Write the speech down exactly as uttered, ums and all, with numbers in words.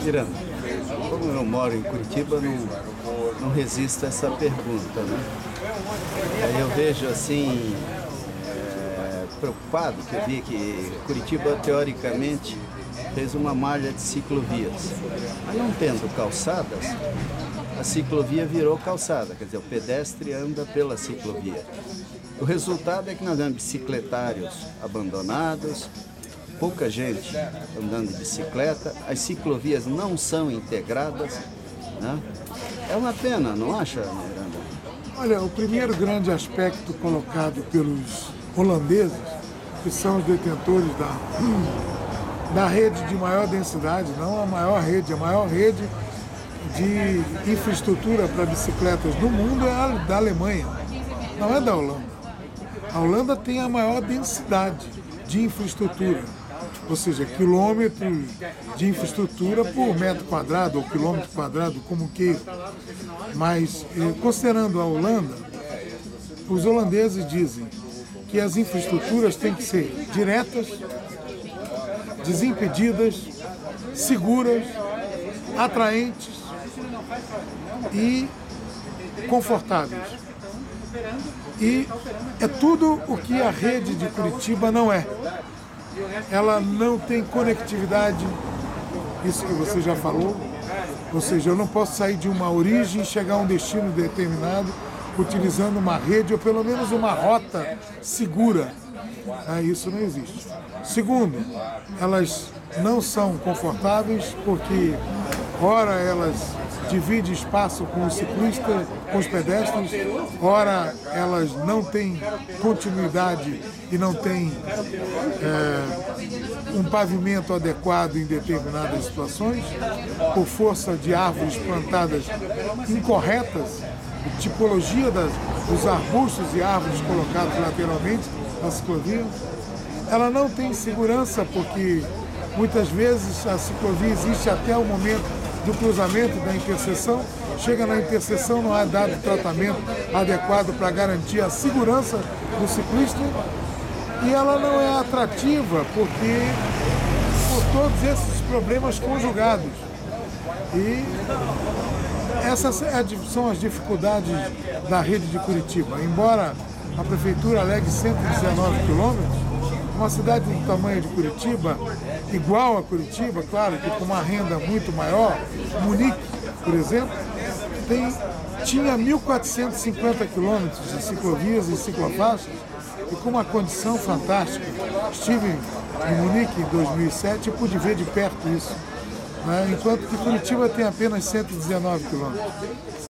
Miranda, como eu moro em Curitiba, não, não resisto a essa pergunta, né? Aí eu vejo assim, é, preocupado, que eu vi que Curitiba, teoricamente, fez uma malha de ciclovias. Mas não tendo calçadas, a ciclovia virou calçada, quer dizer, o pedestre anda pela ciclovia. O resultado é que nós vemos bicicletários abandonados, pouca gente andando de bicicleta, as ciclovias não são integradas, né? É uma pena, não acha, Miranda? Olha, o primeiro grande aspecto colocado pelos holandeses, que são os detentores da, da rede de maior densidade, não a maior rede, a maior rede de infraestrutura para bicicletas do mundo é a da Alemanha, não é da Holanda. A Holanda tem a maior densidade de infraestrutura, ou seja, quilômetros de infraestrutura por metro quadrado ou quilômetro quadrado, como queira. Mas, considerando a Holanda, os holandeses dizem que as infraestruturas têm que ser diretas, desimpedidas, seguras, atraentes e confortáveis. E é tudo o que a rede de Curitiba não é. Ela não tem conectividade, isso que você já falou, ou seja, eu não posso sair de uma origem e chegar a um destino determinado utilizando uma rede ou pelo menos uma rota segura. Ah, isso não existe. Segundo, elas não são confortáveis porque, ora, elas dividem espaço com os ciclistas, com os pedestres, ora, elas não têm continuidade e não têm é, um pavimento adequado em determinadas situações, por força de árvores plantadas incorretas, tipologia das, dos arbustos e árvores colocados lateralmente na ciclovia. Ela não tem segurança porque muitas vezes a ciclovia existe até o momento do cruzamento da interseção, chega na interseção, não há dado tratamento adequado para garantir a segurança do ciclista e ela não é atrativa porque por todos esses problemas conjugados. E essas são as dificuldades da rede de Curitiba. Embora a prefeitura alegue cento e dezenove quilômetros, uma cidade do tamanho de Curitiba, igual a Curitiba, claro que com uma renda muito maior, Munique, por exemplo, tem, tinha mil quatrocentos e cinquenta quilômetros de ciclovias e ciclofaixas e com uma condição fantástica. Estive em Munique em dois mil e sete e pude ver de perto isso, né? Enquanto que Curitiba tem apenas cento e dezenove quilômetros.